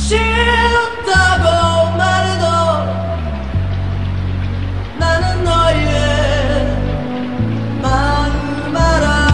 싫다고 말해도 나는 너의 마음 알아.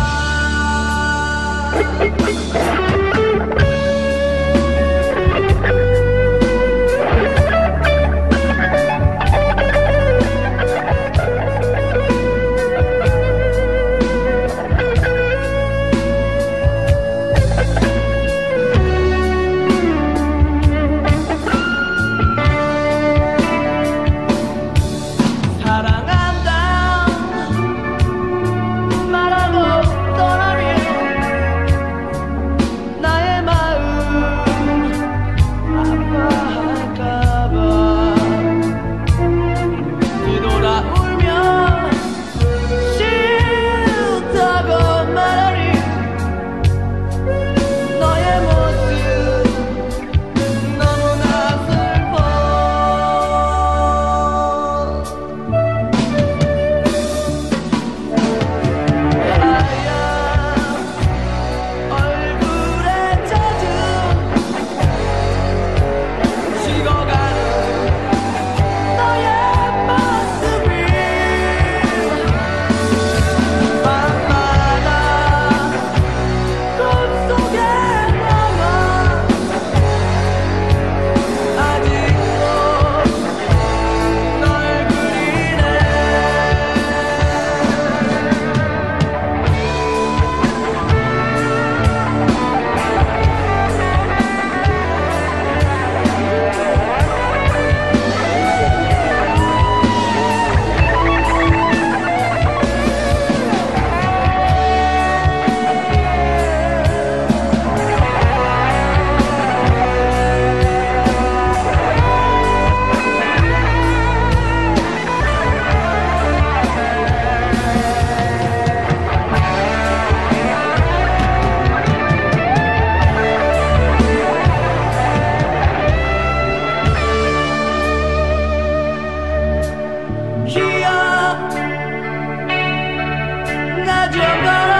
나 좀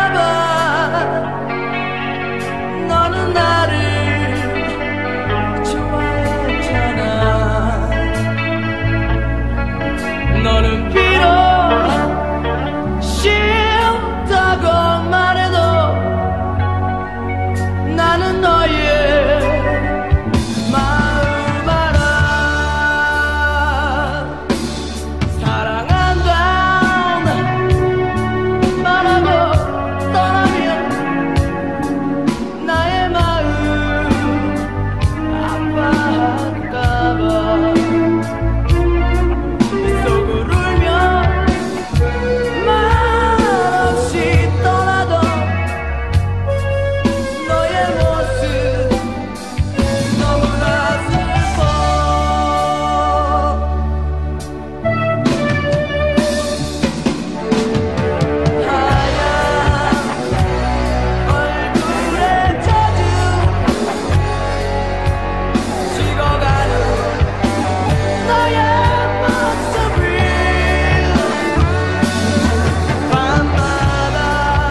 바라봐. 너는 나를 좋아했잖아. 너는 비록 싫다고 말해도 나는 너의 마음 알아. 사랑한다 말하고 떠나면 나의 마음 아파할까봐 속을 울며 말없이 떠나도 너의 모습 너무나 슬퍼. 하얀 얼굴에 젖은 식어가는 너의 모습이 밤마다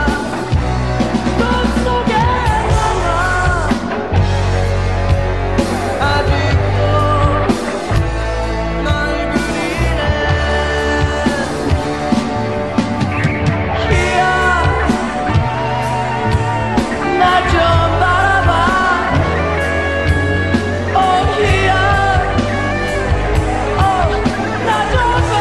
꿈속에 남아. 아직도 널 그리네. 희야 나 좀 바라봐. 오 희야 나 좀 봐.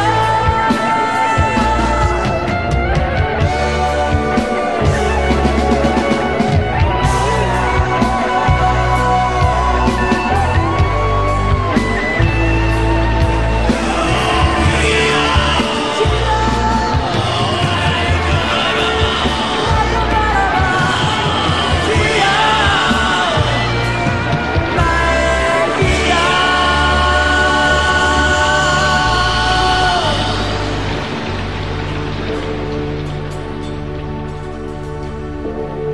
나의 희야.